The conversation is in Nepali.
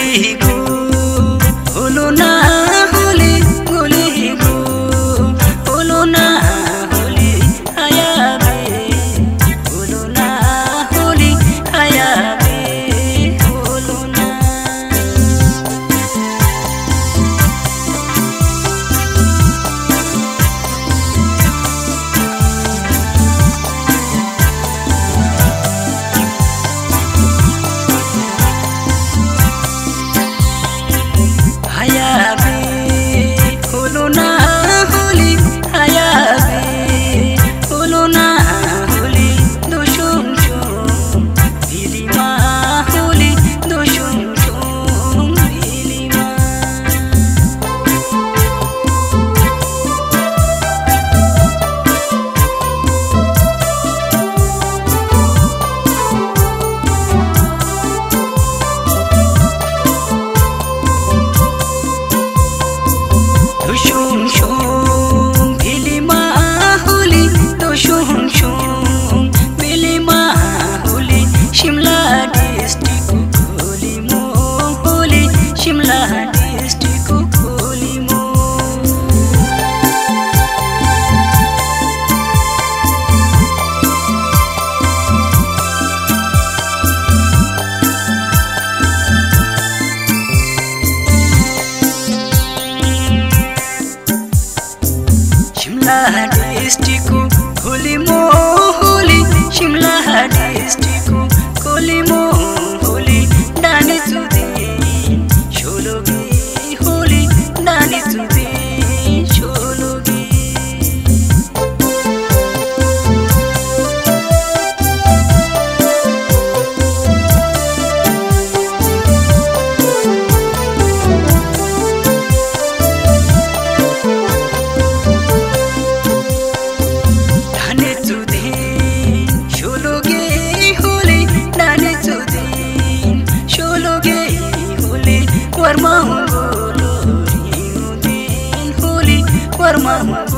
गोलीको होलो ना होली गोलीको होलो ना होली आया बे होलो ना होली आया बे होलो ना डिस्ट्रिक्टको होलीमो होली शिमला डिस्ट्रिक्टको होलीमो होली डानी चुदे छोलोगे होली डानी चुदे छोलोगे Warma